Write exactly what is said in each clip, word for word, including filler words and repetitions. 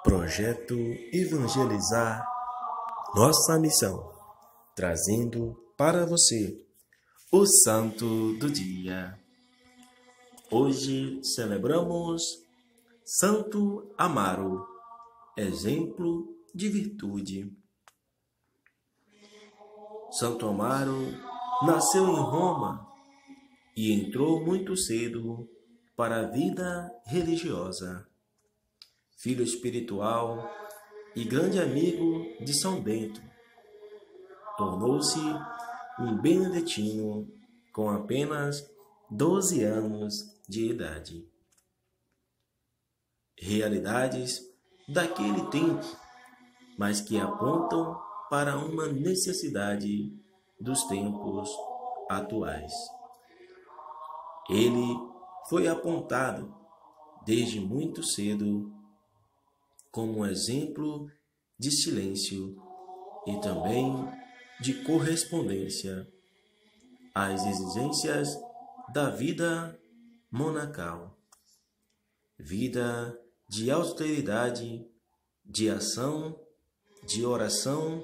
Projeto Evangelizar Nossa Missão, trazendo para você o Santo do Dia. Hoje celebramos Santo Amaro, exemplo de virtude. Santo Amaro nasceu em Roma e entrou muito cedo para a vida religiosa. Filho espiritual e grande amigo de São Bento, tornou-se um beneditino com apenas doze anos de idade. Realidades daquele tempo, mas que apontam para uma necessidade dos tempos atuais. Ele foi apontado desde muito cedo como um exemplo de silêncio e também de correspondência às exigências da vida monacal, vida de austeridade, de ação, de oração.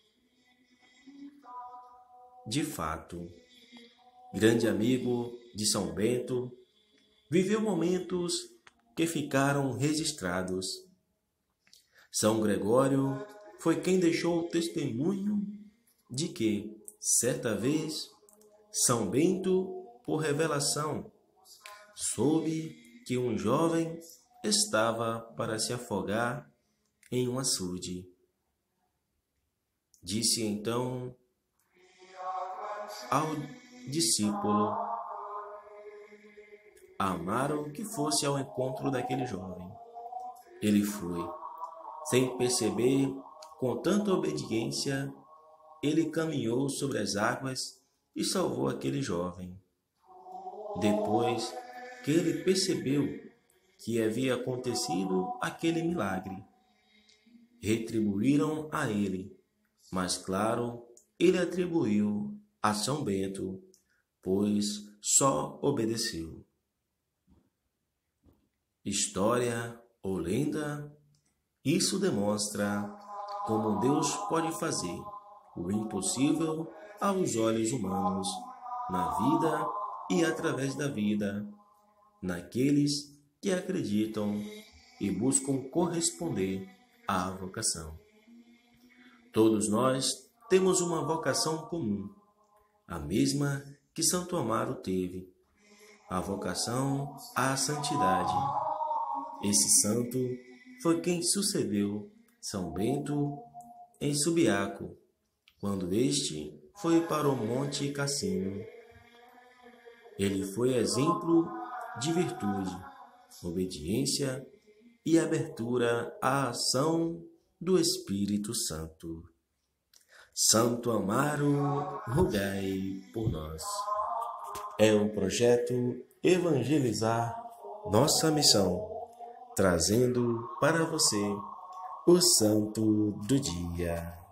De fato, grande amigo de São Bento, viveu momentos que ficaram registrados. São Gregório foi quem deixou o testemunho de que, certa vez, São Bento, por revelação, soube que um jovem estava para se afogar em um açude. Disse então ao discípulo Amaro que fosse ao encontro daquele jovem. Ele foi. Sem perceber, com tanta obediência, ele caminhou sobre as águas e salvou aquele jovem. Depois que ele percebeu que havia acontecido aquele milagre, retribuíram a ele, mas claro, ele atribuiu a São Bento, pois só obedeceu. História ou lenda? Isso demonstra como Deus pode fazer o impossível aos olhos humanos, na vida e através da vida, naqueles que acreditam e buscam corresponder à vocação. Todos nós temos uma vocação comum, a mesma que Santo Amaro teve, a vocação à santidade. Esse santo foi quem sucedeu São Bento em Subiaco, quando este foi para o Monte Cassino. Ele foi exemplo de virtude, obediência e abertura à ação do Espírito Santo. Santo Amaro, rogai por nós. É o projeto Evangelizar Nossa Missão, trazendo para você o Santo do Dia.